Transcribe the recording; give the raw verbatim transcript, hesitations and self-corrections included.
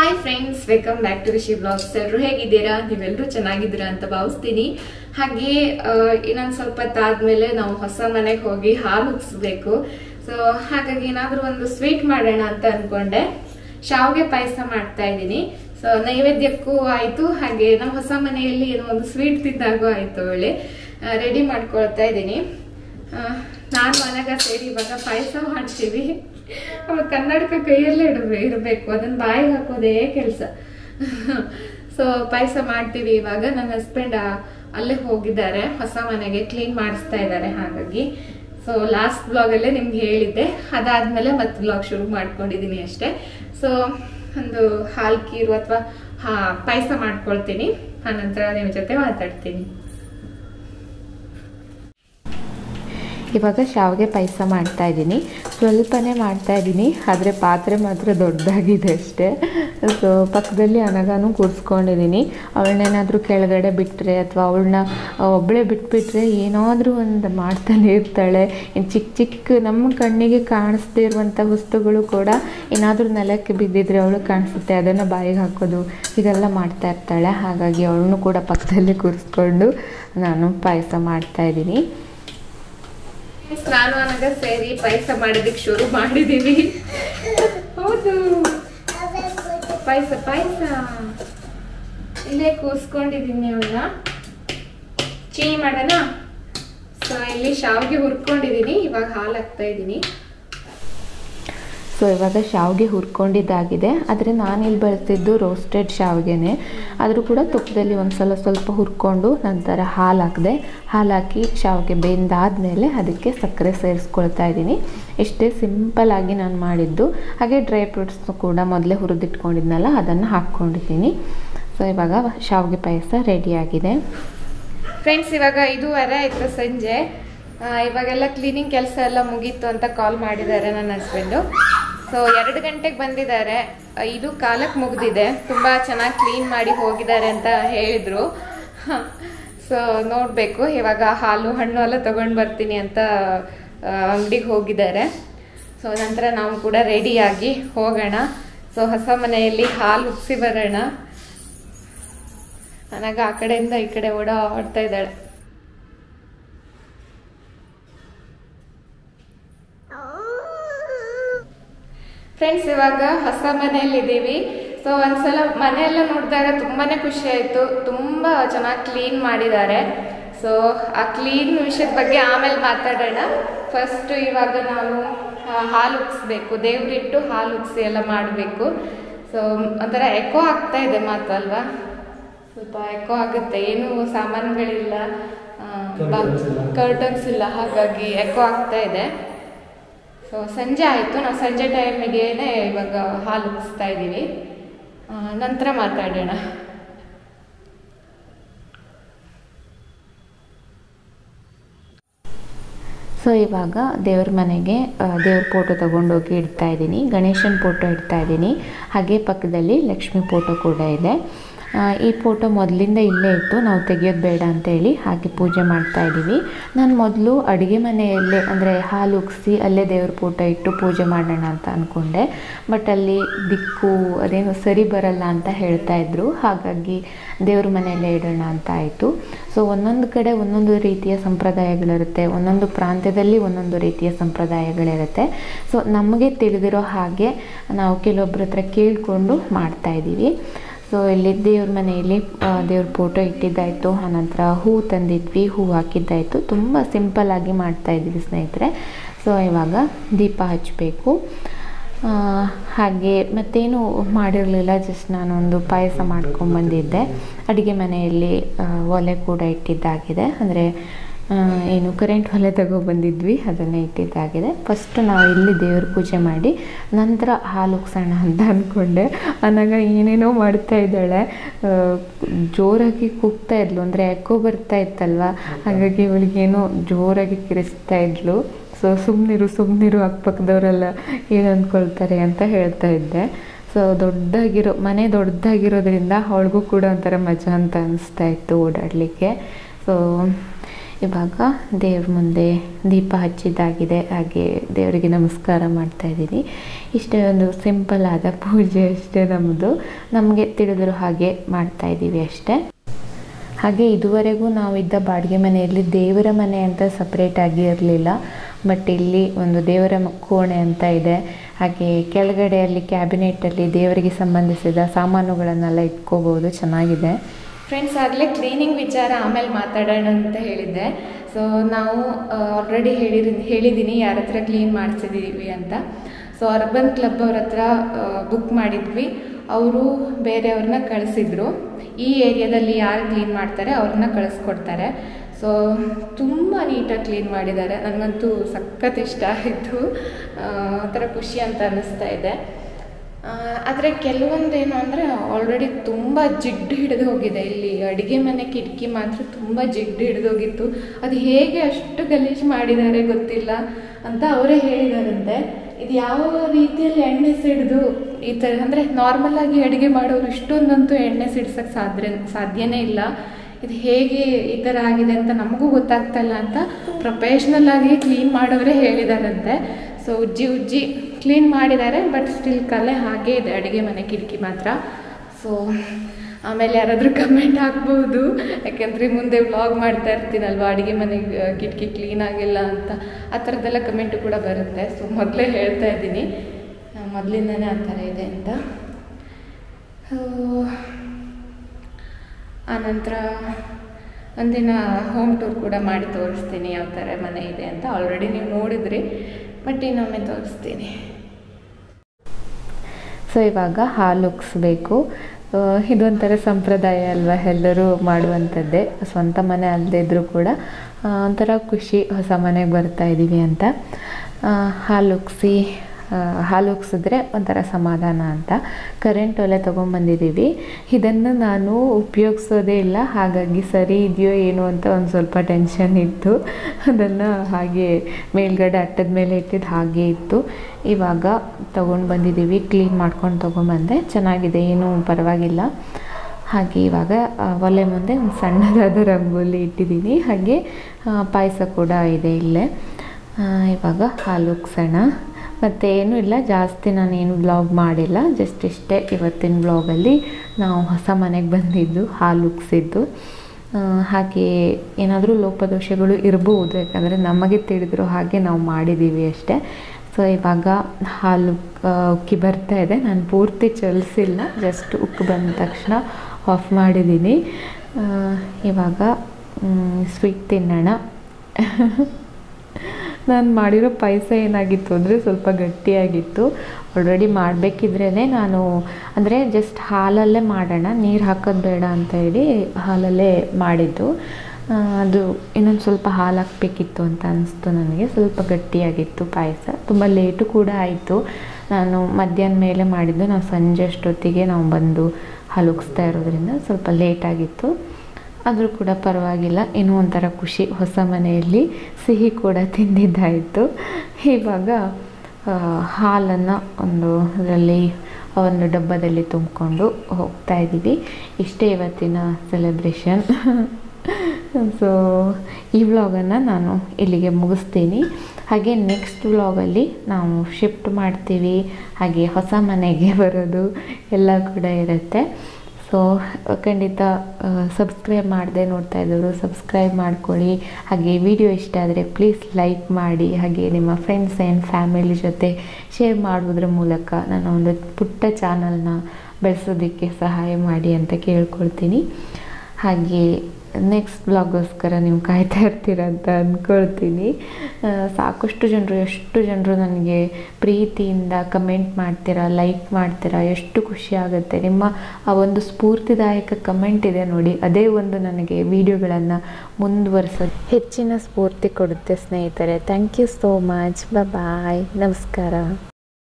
Hi friends, welcome back to Rishi blogs. ಎಲ್ಲರೂ ಹೇಗಿದ್ದೀರಾ? ನೀವೆಲ್ಲರೂ ಚೆನ್ನಾಗಿದ್ದೀರಾ ಅಂತ ಭಾವಿಸ್ತೀನಿ. ಹಾಗೆ ಇನ್ನೊಂದು ಸ್ವಲ್ಪ ಹೊತ್ತಾದ್ಮೇಲೆ ನಾವು ಹೊಸ ಮನೆಗೆ ಹೋಗಿ ಹಾಲು ಉಗ್ಸ್ಬೇಕು. ಸೊ ಹಾಗಾಗಿ ಏನಾದರೂ ಒಂದು ಸ್ವೀಟ್ ಮಾಡೋಣ ಅಂತ ಅನ್ಕೊಂಡೆ. ಶಾವಿಗೆ ಪಾಯಸ ಮಾಡ್ತಾ ಇದ್ದೀನಿ. ಸೊ ನೈವೇದ್ಯಕ್ಕೂ ಆಯ್ತು, ಹಾಗೆ ನಮ್ಮ ಹೊಸ ಮನೆಯಲ್ಲಿ ಏನೋ ಒಂದು ಸ್ವೀಟ್ ತಿಂದಾಗೂ ಆಯ್ತು. ಒಳ್ಳೆ ರೆಡಿ ಮಾಡ್ಕೊಳ್ತಾ ಇದ್ದೀನಿ. ನಾನು ಅನಗ ಸೇರಿ ಇವಾಗ ಪಾಯಸ ಮಾಡ್ತೀವಿ. ಅವಳು ಕನ್ನಡಕ ಕೈಯಲ್ಲೇ ಇಡಬೇಕು ಇರಬೇಕು ಅದನ್ನ ಬಾಯಿಗೆ ಹಾಕೋದೇ ಕೆಲಸ. ಸೊ ಪಾಯಸ ಮಾಡ್ತೀವಿ ಇವಾಗ. ನನ್ನ ಹಸ್ಬೆಂಡ್ ಅಲ್ಲೇ ಹೋಗಿದ್ದಾರೆ, ಹೊಸ ಮನೆಗೆ ಕ್ಲೀನ್ ಮಾಡಿಸ್ತಾ ಇದ್ದಾರೆ. ಹಾಗಾಗಿ ಸೊ ಲಾಸ್ಟ್ ಬ್ಲಾಗ್ ಅಲ್ಲೇ ನಿಮ್ಗೆ ಹೇಳಿದ್ದೆ, ಅದಾದ್ಮೇಲೆ ಮತ್ತೆ ಬ್ಲಾಗ್ ಶುರು ಮಾಡ್ಕೊಂಡಿದೀನಿ ಅಷ್ಟೇ. ಸೊ ಒಂದು ಹಾಲು ಕೀರು ಅಥವಾ ಹಾ ಪಾಯಸ ಮಾಡ್ಕೊಳ್ತೀನಿ, ಆನಂತರ ನಿಮ್ಮ ಜೊತೆ ಮಾತಾಡ್ತೀನಿ. ಇವಾಗ ಶಾವಿಗೆ ಪಾಯಸ ಮಾಡ್ತಾ ಇದ್ದೀನಿ. ಸ್ವಲ್ಪನೇ ಮಾಡ್ತಾ ಇದ್ದೀನಿ, ಆದರೆ ಪಾತ್ರೆ ಮಾತ್ರ ದೊಡ್ಡದಾಗಿದೆ ಅಷ್ಟೇ. ಸೊ ಪಕ್ಕದಲ್ಲಿ ಅನಗಾನು ಕೂರಿಸ್ಕೊಂಡಿದ್ದೀನಿ. ಅವಳನ್ನೇನಾದರೂ ಕೆಳಗಡೆ ಬಿಟ್ಟರೆ ಅಥವಾ ಅವಳನ್ನ ಒಬ್ಬಳೇ ಬಿಟ್ಬಿಟ್ರೆ ಏನಾದರೂ ಒಂದು ಮಾಡ್ತಾನೆ ಇರ್ತಾಳೆ. ಇನ್ನು ಚಿಕ್ಕ ಚಿಕ್ಕ ನಮ್ಮ ಕಣ್ಣಿಗೆ ಕಾಣಿಸ್ದೇ ಇರುವಂಥ ವಸ್ತುಗಳು ಕೂಡ ಏನಾದರೂ ನೆಲಕ್ಕೆ ಬಿದ್ದಿದ್ರೆ ಅವಳು ಕಾಣಿಸುತ್ತೆ, ಅದನ್ನು ಬಾಯಿಗೆ ಹಾಕೋದು ಇದೆಲ್ಲ ಮಾಡ್ತಾ ಇರ್ತಾಳೆ. ಹಾಗಾಗಿ ಅವಳನ್ನು ಕೂಡ ಪಕ್ಕದಲ್ಲಿ ಕೂರಿಸ್ಕೊಂಡು ನಾನು ಪಾಯಸ ಮಾಡ್ತಾಯಿದ್ದೀನಿ. ನಾನು ಅನಗ ಸೇರಿ ಪಾಯಸ ಮಾಡೋದಕ್ಕೆ ಶುರು ಮಾಡಿದೀವಿ. ಹೌದು, ಪಾಯಸ ಪಾಯಸ ಇಲ್ಲೇ ಕೂರಿಸ್ಕೊಂಡಿದ್ದೀನಿ. ಅವನ್ನ ಚೀನಿ ಮಾಡೋಣ. ಸೊ ಇಲ್ಲಿ ಶಾವಿಗೆ ಹುರ್ಕೊಂಡಿದ್ದೀನಿ, ಇವಾಗ ಹಾಲು ಹಾಕ್ತಾ ಇದ್ದೀನಿ. ಸೊ ಇವಾಗ ಶಾವಿಗೆ ಹುರ್ಕೊಂಡಿದ್ದಾಗಿದೆ, ಆದರೆ ನಾನಿಲ್ಲಿ ಬಳಸಿದ್ದು ರೋಸ್ಟೆಡ್ ಶಾವಿಗೆನೇ. ಆದರೂ ಕೂಡ ತುಪ್ಪದಲ್ಲಿ ಒಂದು ಸಲ ಸ್ವಲ್ಪ ಹುರ್ಕೊಂಡು ನಂತರ ಹಾಲು ಹಾಕಿದೆ. ಹಾಲು ಹಾಕಿ ಶಾವಿಗೆ ಬೆಂದಾದಮೇಲೆ ಅದಕ್ಕೆ ಸಕ್ಕರೆ ಸೇರಿಸ್ಕೊಳ್ತಾ ಇದ್ದೀನಿ. ಇಷ್ಟೇ ಸಿಂಪಲ್ಲಾಗಿ ನಾನು ಮಾಡಿದ್ದು. ಹಾಗೆ ಡ್ರೈ ಫ್ರೂಟ್ಸ್ನು ಕೂಡ ಮೊದಲೇ ಹುರಿದಿಟ್ಕೊಂಡಿದ್ನಲ್ಲ ಅದನ್ನು ಹಾಕ್ಕೊಂಡಿದ್ದೀನಿ. ಸೊ ಇವಾಗ ಶಾವಿಗೆ ಪಾಯಸ ರೆಡಿಯಾಗಿದೆ. ಫ್ರೆಂಡ್ಸ್, ಇವಾಗ ಐದೂವರೆ ಆಯಿತು ಸಂಜೆ. ಇವಾಗೆಲ್ಲ ಕ್ಲೀನಿಂಗ್ ಕೆಲಸ ಎಲ್ಲ ಮುಗೀತು ಅಂತ ಕಾಲ್ ಮಾಡಿದ್ದಾರೆ ನನ್ನ ಹಸ್ಬೆಂಡು. ಸೊ ಎರಡು ಗಂಟೆಗೆ ಬಂದಿದ್ದಾರೆ, ಐದು ಕಾಲಕ್ಕೆ ಮುಗಿದಿದೆ. ತುಂಬ ಚೆನ್ನಾಗಿ ಕ್ಲೀನ್ ಮಾಡಿ ಹೋಗಿದ್ದಾರೆ ಅಂತ ಹೇಳಿದರು. ಸೊ ನೋಡಬೇಕು, ಇವಾಗ ಹಾಲು ಹಣ್ಣು ಎಲ್ಲ ತೊಗೊಂಡು ಬರ್ತೀನಿ ಅಂತ ಅಂಗಡಿಗೆ ಹೋಗಿದ್ದಾರೆ. ಸೊ ನಂತರ ನಾವು ಕೂಡ ರೆಡಿಯಾಗಿ ಹೋಗೋಣ. ಸೊ ಹೊಸ ಮನೆಯಲ್ಲಿ ಹಾಲು ಉಗ್ಸಿ ಬರೋಣ. ನನಗೆ ಆ ಕಡೆಯಿಂದ ಈ ಕಡೆ ಓಡಾಡ್ತಾ ಇದ್ದಾಳೆ. ಫ್ರೆಂಡ್ಸ್, ಇವಾಗ ಹೊಸ ಮನೆಯಲ್ಲಿ ಇದ್ದೀವಿ. ಸೊ ಒಂದ್ಸಲ ಮನೆಯೆಲ್ಲ ನೋಡಿದಾಗ ತುಂಬಾನೇ ಖುಷಿ ಆಯಿತು. ತುಂಬ ಚೆನ್ನಾಗಿ ಕ್ಲೀನ್ ಮಾಡಿದ್ದಾರೆ. ಸೊ ಆ ಕ್ಲೀನ್ ವಿಷಯದ ಬಗ್ಗೆ ಆಮೇಲೆ ಮಾತಾಡೋಣ. ಫಸ್ಟ್ ಇವಾಗ ನಾವು ಹಾಲು ಉಗ್ಸ್ಬೇಕು, ದೇವ್ರಿಟ್ಟು ಹಾಲು ಉಗ್ಸಿ ಎಲ್ಲ ಮಾಡಬೇಕು. ಸೊ ಒಂಥರ ಎಕೋ ಆಗ್ತಾ ಇದೆ ಮಾತು ಅಲ್ವಾ, ಸ್ವಲ್ಪ ಎಕೋ ಆಗುತ್ತೆ. ಏನೂ ಸಾಮಾನುಗಳಿಲ್ಲ, ಕರ್ಟನ್ಸ್ ಇಲ್ಲ, ಹಾಗಾಗಿ ಎಕೋ ಆಗ್ತಾ ಇದೆ. ಸೊ ಸಂಜೆ ಆಯಿತು, ನಾವು ಸಂಜೆ ಟೈಮಿಗೇನೆ ಇವಾಗ ಹಾಲು ಉಗ್ಸ್ತಾ ಇದ್ದೀವಿ. ನಂತರ ಮಾತಾಡೋಣ. ಸೊ ಇವಾಗ ದೇವ್ರ ಮನೆಗೆ ದೇವ್ರ ಫೋಟೋ ತೊಗೊಂಡೋಗಿ ಇಡ್ತಾ ಇದ್ದೀನಿ. ಗಣೇಶನ ಫೋಟೋ ಇಡ್ತಾ ಇದ್ದೀನಿ. ಹಾಗೆ ಪಕ್ಕದಲ್ಲಿ ಲಕ್ಷ್ಮಿ ಫೋಟೋ ಕೂಡ ಇದೆ. ಈ ಫೋಟೋ ಮೊದಲಿಂದ ಇಲ್ಲೇ ಇತ್ತು, ನಾವು ತೆಗಿಯೋದು ಬೇಡ ಅಂತೇಳಿ ಹಾಗೆ ಪೂಜೆ ಮಾಡ್ತಾ ಇದ್ದೀವಿ. ನಾನು ಮೊದಲು ಅಡುಗೆ ಮನೆಯಲ್ಲೇ ಅಂದರೆ ಹಾಲು ಉಗ್ಸಿ ಅಲ್ಲೇ ದೇವ್ರ ಫೋಟೋ ಇಟ್ಟು ಪೂಜೆ ಮಾಡೋಣ ಅಂತ ಅಂದ್ಕೊಂಡೆ. ಬಟ್ ಅಲ್ಲಿ ದಿಕ್ಕು ಅದೇನು ಸರಿ ಬರಲ್ಲ ಅಂತ ಹೇಳ್ತಾ ಇದ್ರು. ಹಾಗಾಗಿ ದೇವ್ರ ಮನೆಯಲ್ಲೇ ಇಡೋಣ ಅಂತ ಆಯಿತು. ಸೊ ಒಂದೊಂದು ಕಡೆ ಒಂದೊಂದು ರೀತಿಯ ಸಂಪ್ರದಾಯಗಳಿರುತ್ತೆ, ಒಂದೊಂದು ಪ್ರಾಂತ್ಯದಲ್ಲಿ ಒಂದೊಂದು ರೀತಿಯ ಸಂಪ್ರದಾಯಗಳಿರುತ್ತೆ. ಸೊ ನಮಗೆ ತಿಳಿದಿರೋ ಹಾಗೆ ನಾವು ಕೆಲವೊಬ್ಬರ ಹತ್ರ ಕೇಳಿಕೊಂಡು ಮಾಡ್ತಾಯಿದ್ದೀವಿ. ಸೊ ಇಲ್ಲಿ ದೇವ್ರ ಮನೆಯಲ್ಲಿ ದೇವ್ರ ಫೋಟೋ ಇಟ್ಟಿದ್ದಾಯಿತು, ಆನಂತರ ಹೂ ತಂದಿದ್ವಿ, ಹೂ ಹಾಕಿದ್ದಾಯಿತು. ತುಂಬ ಸಿಂಪಲ್ಲಾಗಿ ಮಾಡ್ತಾಯಿದ್ವಿ ಸ್ನೇಹಿತರೆ. ಸೊ ಇವಾಗ ದೀಪ ಹಚ್ಚಬೇಕು. ಹಾಗೆ ಮತ್ತೇನು ಮಾಡಿರಲಿಲ್ಲ, ಜಸ್ಟ್ ನಾನೊಂದು ಪಾಯಸ ಮಾಡ್ಕೊಂಬಂದಿದ್ದೆ. ಅಡುಗೆ ಮನೆಯಲ್ಲಿ ಒಲೆ ಕೂಡ ಇಟ್ಟಿದ್ದಾಗಿದೆ, ಅಂದರೆ ಏನು ಕರೆಂಟ್ ಒಲೆ ತಗೊಬಂದಿದ್ವಿ, ಅದನ್ನೇ ಇಟ್ಟಿದ್ದಾಗಿದೆ. ಫಸ್ಟ್ ನಾವು ಇಲ್ಲಿ ದೇವ್ರ ಪೂಜೆ ಮಾಡಿ ನಂತರ ಹಾಲು ಉಗ್ಸೋಣ ಅಂತ ಅಂದ್ಕೊಂಡೆ. ಅನಾಗ ಏನೇನೋ ಮಾಡ್ತಾ ಇದ್ದಾಳೆ, ಜೋರಾಗಿ ಕೂಗ್ತಾ ಇದ್ಲು, ಅಂದರೆ ಎಕೋ ಬರ್ತಾ ಇತ್ತಲ್ವ, ಹಾಗಾಗಿ ಇವಳಿಗೇನೋ ಜೋರಾಗಿ ಕಿರಿಸ್ತಾ ಇದ್ಲು. ಸೊ ಸುಮ್ಮನಿರು ಸುಮ್ಮನಿರು ಅಕ್ಕಪಕ್ಕದವರೆಲ್ಲ ಏನು ಅಂದ್ಕೊಳ್ತಾರೆ ಅಂತ ಹೇಳ್ತಾ ಇದ್ದೆ. ಸೊ ದೊಡ್ಡದಾಗಿರೋ ಮನೆ ದೊಡ್ಡದಾಗಿರೋದ್ರಿಂದ ಅವಳಿಗೂ ಕೂಡ ಒಂಥರ ಮಜಾ ಅಂತ ಅನಿಸ್ತಾ ಇತ್ತು ಓಡಾಡಲಿಕ್ಕೆ. ಸೊ ಇವಾಗ ದೇವ್ರ ಮುಂದೆ ದೀಪ ಹಚ್ಚಿದ್ದಾಗಿದೆ, ಹಾಗೆ ದೇವರಿಗೆ ನಮಸ್ಕಾರ ಮಾಡ್ತಾ ಇದ್ದೀನಿ. ಇಷ್ಟೇ ಒಂದು ಸಿಂಪಲ್ ಆದ ಪೂಜೆ ಅಷ್ಟೇ ನಮ್ಮದು, ನಮಗೆ ತಿಳಿದ್ರು ಹಾಗೆ ಮಾಡ್ತಾ ಇದ್ದೀವಿ ಅಷ್ಟೇ. ಹಾಗೆ ಇದುವರೆಗೂ ನಾವಿದ್ದ ಬಾಡಿಗೆ ಮನೆಯಲ್ಲಿ ದೇವರ ಮನೆ ಅಂತ ಸಪ್ರೇಟಾಗಿ ಇರಲಿಲ್ಲ, ಬಟ್ ಇಲ್ಲಿ ಒಂದು ದೇವರ ಕೋಣೆ ಅಂತ ಇದೆ. ಹಾಗೆ ಕೆಳಗಡೆಯಲ್ಲಿ ಕ್ಯಾಬಿನೆಟಲ್ಲಿ ದೇವರಿಗೆ ಸಂಬಂಧಿಸಿದ ಸಾಮಾನುಗಳನ್ನೆಲ್ಲ ಇಟ್ಕೋಬೋದು, ಚೆನ್ನಾಗಿದೆ. ಫ್ರೆಂಡ್ಸ್, ಆಗಲೇ ಕ್ಲೀನಿಂಗ್ ವಿಚಾರ ಆಮೇಲೆ ಮಾತಾಡೋಣ ಅಂತ ಹೇಳಿದ್ದೆ. ಸೊ ನಾವು ಆಲ್ರೆಡಿ ಹೇಳಿ ಹೇಳಿದ್ದೀನಿ ಯಾರ ಹತ್ರ ಕ್ಲೀನ್ ಮಾಡಿಸಿದ್ದೀವಿ ಅಂತ. ಸೊ ಅರ್ಬನ್ ಕ್ಲಬ್ ಅವ್ರ ಹತ್ರ ಬುಕ್ ಮಾಡಿದ್ವಿ, ಅವರು ಬೇರೆಯವ್ರನ್ನ ಕಳಿಸಿದ್ರು. ಈ ಏರಿಯಾದಲ್ಲಿ ಯಾರು ಕ್ಲೀನ್ ಮಾಡ್ತಾರೆ ಅವ್ರನ್ನ ಕಳಿಸ್ಕೊಡ್ತಾರೆ. ಸೊ ತುಂಬ ನೀಟಾಗಿ ಕ್ಲೀನ್ ಮಾಡಿದ್ದಾರೆ, ನನಗಂತೂ ಸಖತ್ ಇಷ್ಟ ಆಯಿತು. ಒಂಥರ ಖುಷಿ ಅಂತ ಅನ್ನಿಸ್ತಾ ಇದೆ. ಆದರೆ ಕೆಲವೊಂದು ಏನು ಅಂದರೆ ಆಲ್ರೆಡಿ ತುಂಬ ಜಿಡ್ಡು ಹಿಡಿದು ಹೋಗಿದೆ. ಇಲ್ಲಿ ಅಡುಗೆ ಮನೆ ಕಿಟಕಿ ಮಾತ್ರ ತುಂಬ ಜಿಡ್ಡು ಹಿಡಿದೋಗಿತ್ತು. ಅದು ಹೇಗೆ ಅಷ್ಟು ಗಲೀಜು ಮಾಡಿದ್ದಾರೆ ಗೊತ್ತಿಲ್ಲ ಅಂತ ಅವರೇ ಹೇಳಿದಾರಂತೆ. ಇದು ಯಾವ ರೀತಿಯಲ್ಲಿ ಎಣ್ಣೆ ಸಿಡಿದು ಈ ಥರ ಅಂದರೆ ನಾರ್ಮಲಾಗಿ ಅಡುಗೆ ಮಾಡೋರು ಇಷ್ಟೊಂದಂತೂ ಎಣ್ಣೆ ಸಿಡ್ಸೋಕ್ಕೆ ಸಾಧ್ಯ ಸಾಧ್ಯನೇ ಇಲ್ಲ. ಇದು ಹೇಗೆ ಈ ಥರ ಆಗಿದೆ ಅಂತ ನಮಗೂ ಗೊತ್ತಾಗ್ತಾ ಇಲ್ಲ ಅಂತ ಪ್ರೊಫೆಷ್ನಲ್ ಆಗಿ ಕ್ಲೀನ್ ಮಾಡೋರೇ ಹೇಳಿದಾರಂತೆ. ಸೊ ಉಜ್ಜಿ ಉಜ್ಜಿ ಕ್ಲೀನ್ ಮಾಡಿದ್ದಾರೆ, ಬಟ್ ಸ್ಟಿಲ್ ಕಲೆ ಹಾಗೇ ಇದೆ ಅಡುಗೆ ಮನೆ ಕಿಟಕಿ ಮಾತ್ರ. ಸೊ ಆಮೇಲೆ ಯಾರಾದರೂ ಕಮೆಂಟ್ ಹಾಕ್ಬೋದು, ಯಾಕೆಂದರೆ ಮುಂದೆ ವ್ಲಾಗ್ ಮಾಡ್ತಾ ಇರ್ತೀನಲ್ವ ಅಡುಗೆ ಮನೆ ಕಿಟಕಿ ಕ್ಲೀನ್ ಆಗಿಲ್ಲ ಅಂತ, ಆ ಥರದ್ದೆಲ್ಲ ಕಮೆಂಟು ಕೂಡ ಬರುತ್ತೆ. ಸೊ ಮೊದಲೇ ಹೇಳ್ತಾ ಇದ್ದೀನಿ, ಮೊದಲಿಂದನೇ ಆ ಥರ ಇದೆ ಅಂತ. ಆನಂತರ ಒಂದಿನ ಹೋಮ್ ಟೂರ್ ಕೂಡ ಮಾಡಿ ತೋರಿಸ್ತೀನಿ ಯಾವ ಥರ ಮನೆ ಇದೆ ಅಂತ. ಆಲ್ರೆಡಿ ನೀವು ನೋಡಿದ್ರಿ, ಬಟ್ ಇನ್ನೊಮ್ಮೆ ತೋರಿಸ್ತೀನಿ. ಸೊ ಇವಾಗ ಹಾಲು ಉಕ್ಸ್ಬೇಕು. ಇದೊಂಥರ ಸಂಪ್ರದಾಯ ಅಲ್ವಾ, ಎಲ್ಲರೂ ಮಾಡುವಂಥದ್ದೇ. ಸ್ವಂತ ಮನೆ ಅಲ್ಲದೇ ಇದ್ದರೂ ಕೂಡ ಒಂಥರ ಖುಷಿ, ಹೊಸ ಮನೆಗೆ ಬರ್ತಾ ಇದ್ದೀವಿ ಅಂತ. ಹಾಲು ಉಕ್ಸಿ ಹಾಲು ಉಕ್ಸಿದ್ರೆ ಒಂಥರ ಸಮಾಧಾನ ಅಂತ ಕರೆಂಟ್ ಒಲೆ ತೊಗೊಂಬಂದಿದ್ದೀವಿ. ಇದನ್ನು ನಾನು ಉಪಯೋಗಿಸೋದೇ ಇಲ್ಲ, ಹಾಗಾಗಿ ಸರಿ ಇದೆಯೋ ಏನೋ ಅಂತ ಒಂದು ಸ್ವಲ್ಪ ಟೆನ್ಷನ್ ಇತ್ತು. ಅದನ್ನು ಹಾಗೆ ಮೇಲ್ಗಡೆ ಅಟ್ಟದ ಮೇಲೆ ಇಟ್ಟಿದ್ದು ಹಾಗೆ ಇತ್ತು. ಇವಾಗ ತೊಗೊಂಡು ಬಂದಿದ್ದೀವಿ, ಕ್ಲೀನ್ ಮಾಡ್ಕೊಂಡು ತೊಗೊಂಬಂದೆ. ಚೆನ್ನಾಗಿದೆ, ಏನೂ ಪರವಾಗಿಲ್ಲ. ಹಾಗೆ ಇವಾಗ ಒಲೆ ಮುಂದೆ ಒಂದು ಸಣ್ಣದಾದ ರಂಗೋಲಿ ಇಟ್ಟಿದ್ದೀನಿ. ಹಾಗೆ ಪಾಯಸ ಕೂಡ ಇದೆ ಇಲ್ಲೇ. ಇವಾಗ ಹಾಲು ಉಕ್ಸೋಣ. ಮತ್ತು ಏನೂ ಇಲ್ಲ, ಜಾಸ್ತಿ ನಾನೇನು ಬ್ಲಾಗ್ ಮಾಡಿಲ್ಲ, ಜಸ್ಟ್ ಇಷ್ಟೇ. ಇವತ್ತಿನ ಬ್ಲಾಗಲ್ಲಿ ನಾವು ಹೊಸ ಮನೆಗೆ ಬಂದಿದ್ದು, ಹಾಲು ಉಕ್ಸಿದ್ದು. ಹಾಗೆ ಏನಾದರೂ ಲೋಪದೋಷಗಳು ಇರ್ಬೋದು, ಯಾಕಂದರೆ ನಮಗೆ ತಿಳಿದ್ರು ಹಾಗೆ ನಾವು ಮಾಡಿದ್ದೀವಿ ಅಷ್ಟೇ. ಸೊ ಇವಾಗ ಹಾಲು ಉಕ್ಕಿ ಬರ್ತಾ ಇದೆ. ನಾನು ಪೂರ್ತಿ ಚಲಿಸಿಲ್ಲ, ಜಸ್ಟ್ ಉಕ್ಕು ಬಂದ ತಕ್ಷಣ ಆಫ್ ಮಾಡಿದ್ದೀನಿ. ಇವಾಗ ಸ್ವೀಟ್ ತಿನ್ನೋಣ. ನಾನು ಮಾಡಿರೋ ಪಾಯಸ ಏನಾಗಿತ್ತು ಅಂದರೆ ಸ್ವಲ್ಪ ಗಟ್ಟಿಯಾಗಿತ್ತು. ಆಲ್ರೆಡಿ ಮಾಡಬೇಕಿದ್ರೇ ನಾನು ಅಂದರೆ ಜಸ್ಟ್ ಹಾಲಲ್ಲೇ ಮಾಡೋಣ, ನೀರು ಹಾಕೋದು ಬೇಡ ಅಂತ ಹೇಳಿ ಹಾಲಲ್ಲೇ ಮಾಡಿದ್ದು. ಅದು ಇನ್ನೊಂದು ಸ್ವಲ್ಪ ಹಾಲು ಹಾಕಬೇಕಿತ್ತು ಅಂತ ಅನಿಸ್ತು ನನಗೆ. ಸ್ವಲ್ಪ ಗಟ್ಟಿಯಾಗಿತ್ತು ಪಾಯಸ, ತುಂಬ ಲೇಟು ಕೂಡ ಆಯಿತು. ನಾನು ಮಧ್ಯಾಹ್ನ ಮೇಲೆ ಮಾಡಿದ್ದು, ನಾವು ಸಂಜೆ ಅಷ್ಟೊತ್ತಿಗೆ ನಾವು ಬಂದು ಹಾಲು ಉಕ್ಸ್ತಾ ಇರೋದ್ರಿಂದ ಸ್ವಲ್ಪ ಲೇಟಾಗಿತ್ತು. ಆದರೂ ಕೂಡ ಪರವಾಗಿಲ್ಲ, ಇನ್ನೂ ಒಂಥರ ಖುಷಿ, ಹೊಸ ಮನೆಯಲ್ಲಿ ಸಿಹಿ ಕೂಡ ತಿಂದಿದ್ದಾಯಿತು. ಇವಾಗ ಹಾಲನ್ನು ಒಂದು ಅದರಲ್ಲಿ ಒಂದು ಡಬ್ಬದಲ್ಲಿ ತುಂಬಿಕೊಂಡು ಹೋಗ್ತಾ ಇದ್ದೀವಿ. ಇಷ್ಟೇ ಇವತ್ತಿನ ಸೆಲೆಬ್ರೇಷನ್. ಸೊ ಈ ವ್ಲಾಗನ್ನು ನಾನು ಇಲ್ಲಿಗೆ ಮುಗಿಸ್ತೀನಿ. ಹಾಗೆ ನೆಕ್ಸ್ಟ್ ವ್ಲಾಗಲ್ಲಿ ನಾವು ಶಿಫ್ಟ್ ಮಾಡ್ತೀವಿ, ಹಾಗೆ ಹೊಸ ಮನೆಗೆ ಬರೋದು ಎಲ್ಲ ಕೂಡ ಇರುತ್ತೆ. ಸೊ ಖಂಡಿತ ಸಬ್ಸ್ಕ್ರೈಬ್ ಮಾಡದೆ ನೋಡ್ತಾ ಇದ್ದವರು ಸಬ್ಸ್ಕ್ರೈಬ್ ಮಾಡ್ಕೊಳ್ಳಿ. ಹಾಗೆ ವಿಡಿಯೋ ಇಷ್ಟ ಆದರೆ ಪ್ಲೀಸ್ ಲೈಕ್ ಮಾಡಿ, ಹಾಗೆ ನಿಮ್ಮ ಫ್ರೆಂಡ್ಸ್ ಆ್ಯಂಡ್ ಫ್ಯಾಮಿಲಿ ಜೊತೆ ಶೇರ್ ಮಾಡೋದ್ರ ಮೂಲಕ ನನ್ನ ಒಂದು ಪುಟ್ಟ ಚಾನಲ್ನ ಬೆಳೆಸೋದಕ್ಕೆ ಸಹಾಯ ಮಾಡಿ ಅಂತ ಕೇಳ್ಕೊಳ್ತೀನಿ. ಹಾಗೆ ನೆಕ್ಸ್ಟ್ ಬ್ಲಾಗೋಸ್ಕರ ನೀವು ಕಾಯ್ತಾ ಇರ್ತೀರ ಅಂತ ಅಂದ್ಕೊಳ್ತೀನಿ. ಸಾಕಷ್ಟು ಜನರು ಎಷ್ಟು ಜನರು ನನಗೆ ಪ್ರೀತಿಯಿಂದ ಕಮೆಂಟ್ ಮಾಡ್ತೀರಾ, ಲೈಕ್ ಮಾಡ್ತೀರಾ, ಎಷ್ಟು ಖುಷಿ ಆಗುತ್ತೆ. ನಿಮ್ಮ ಆ ಒಂದು ಸ್ಫೂರ್ತಿದಾಯಕ ಕಮೆಂಟ್ ಇದೆ ನೋಡಿ, ಅದೇ ಒಂದು ನನಗೆ ವಿಡಿಯೋಗಳನ್ನು ಮುಂದುವರಿಸೋದು ಹೆಚ್ಚಿನ ಸ್ಫೂರ್ತಿ ಕೊಡುತ್ತೆ ಸ್ನೇಹಿತರೆ. Thank you so much. Bye, ನಮಸ್ಕಾರ.